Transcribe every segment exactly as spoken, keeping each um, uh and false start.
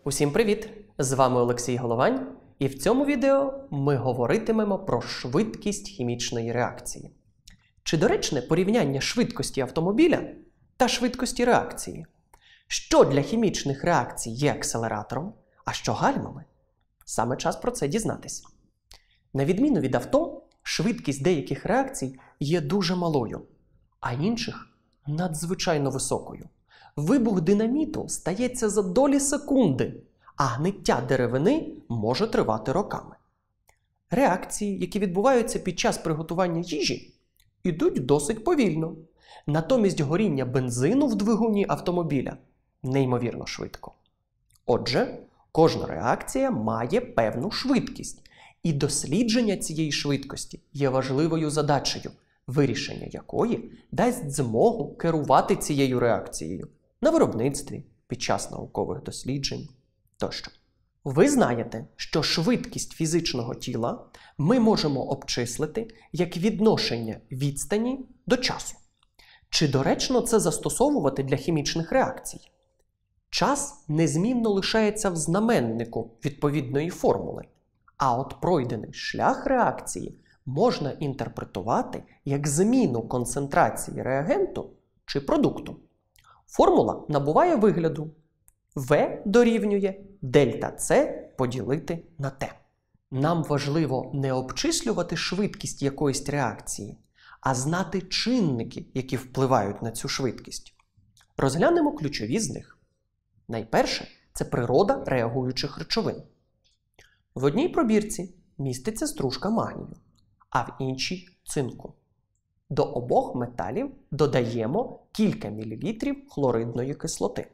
Усім привіт! З вами Олексій Головань, і в цьому відео ми говоритимемо про швидкість хімічної реакції. Чи доречне порівняння швидкості автомобіля та швидкості реакції? Що для хімічних реакцій є акселератором, а що гальмами? Саме час про це дізнатись. На відміну від авто, швидкість деяких реакцій є дуже малою, а інших – надзвичайно високою. Вибух динаміту стається за долі секунди, а гниття деревини може тривати роками. Реакції, які відбуваються під час приготування їжі, ідуть досить повільно. Натомість горіння бензину в двигуні автомобіля неймовірно швидко. Отже, кожна реакція має певну швидкість, і дослідження цієї швидкості є важливою задачею, вирішення якої дасть змогу керувати цією реакцією на виробництві, під час наукових досліджень тощо. Ви знаєте, що швидкість фізичного тіла ми можемо обчислити як відношення відстані до часу. Чи доречно це застосовувати для хімічних реакцій? Час незмінно лишається в знаменнику відповідної формули, а от пройдений шлях реакції можна інтерпретувати як зміну концентрації реагенту чи продукту. Формула набуває вигляду В дорівнює дельта С поділити на Т. Нам важливо не обчислювати швидкість якоїсь реакції, а знати чинники, які впливають на цю швидкість. Розглянемо ключові з них. Найперше – це природа реагуючих речовин. В одній пробірці міститься стружка магнію, а в іншій – цинку. До обох металів додаємо кілька мілілітрів хлоридної кислоти.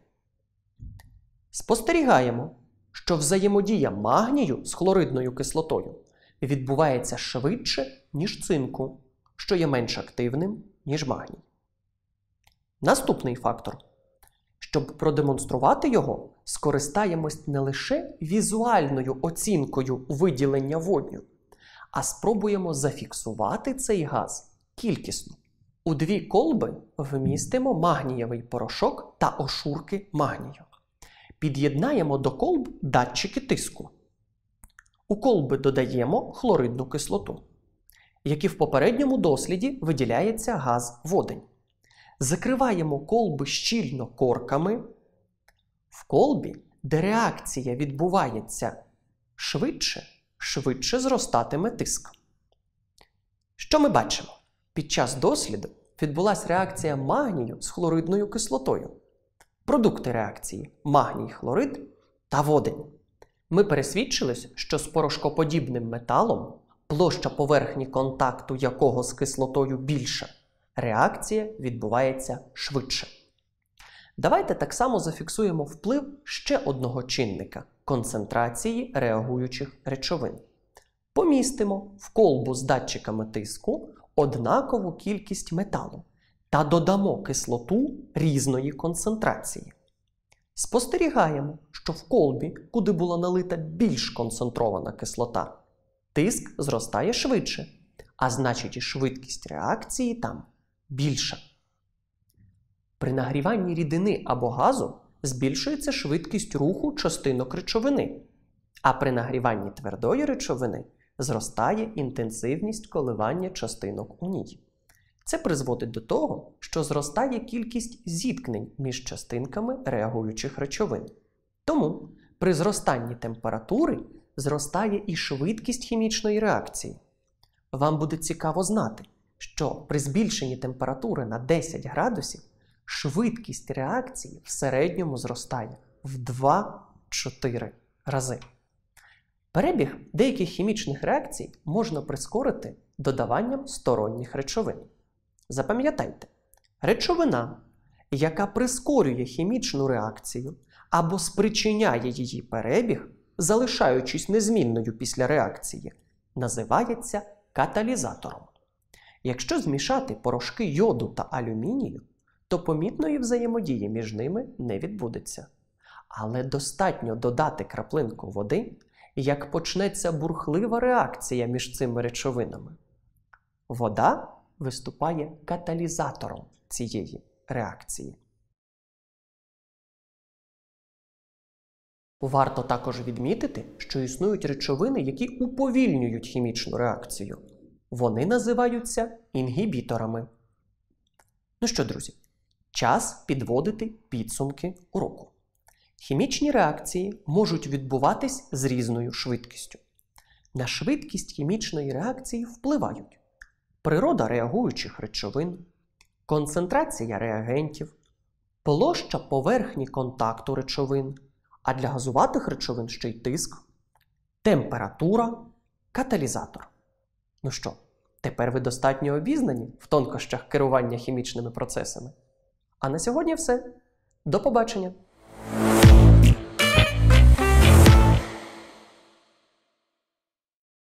Спостерігаємо, що взаємодія магнію з хлоридною кислотою відбувається швидше, ніж цинку, що є менш активним, ніж магній. Наступний фактор. Щоб продемонструвати його, скористаємось не лише візуальною оцінкою виділення водню, а спробуємо зафіксувати цей газ кількісно. У дві колби вмістимо магнієвий порошок та ошурки магнію. Під'єднаємо до колб датчики тиску. У колби додаємо хлоридну кислоту, як і в попередньому досліді виділяється газ водень. Закриваємо колби щільно корками. В колбі, де реакція відбувається швидше, швидше зростатиме тиск. Що ми бачимо? Під час досліду відбулася реакція магнію з хлоридною кислотою. Продукти реакції – магній, хлорид та водень. Ми пересвідчились, що з порошкоподібним металом, площа поверхні контакту якого з кислотою більша, реакція відбувається швидше. Давайте так само зафіксуємо вплив ще одного чинника – концентрації реагуючих речовин. Помістимо в колбу з датчиками тиску однакову кількість металу та додамо кислоту різної концентрації. Спостерігаємо, що в колбі, куди була налита більш концентрована кислота, тиск зростає швидше, а значить і швидкість реакції там більша. При нагріванні рідини або газу збільшується швидкість руху частинок речовини, а при нагріванні твердої речовини зростає інтенсивність коливання частинок у ній. Це призводить до того, що зростає кількість зіткнень між частинками реагуючих речовин. Тому при зростанні температури зростає і швидкість хімічної реакції. Вам буде цікаво знати, що при збільшенні температури на десять градусів швидкість реакції в середньому зростає в два-чотири рази. Перебіг деяких хімічних реакцій можна прискорити додаванням сторонніх речовин. Запам'ятайте, речовина, яка прискорює хімічну реакцію або спричиняє її перебіг, залишаючись незмінною після реакції, називається каталізатором. Якщо змішати порошки йоду та алюмінію, то помітної взаємодії між ними не відбудеться. Але достатньо додати краплинку води, як почнеться бурхлива реакція між цими речовинами. Вода виступає каталізатором цієї реакції. Варто також відмітити, що існують речовини, які уповільнюють хімічну реакцію. Вони називаються інгібіторами. Ну що, друзі, час підводити підсумки уроку. Хімічні реакції можуть відбуватись з різною швидкістю. На швидкість хімічної реакції впливають природа реагуючих речовин, концентрація реагентів, площа поверхні контакту речовин, а для газуватих речовин ще й тиск, температура, каталізатор. Ну що, тепер ви достатньо обізнані в тонкощах керування хімічними процесами? А на сьогодні все. До побачення!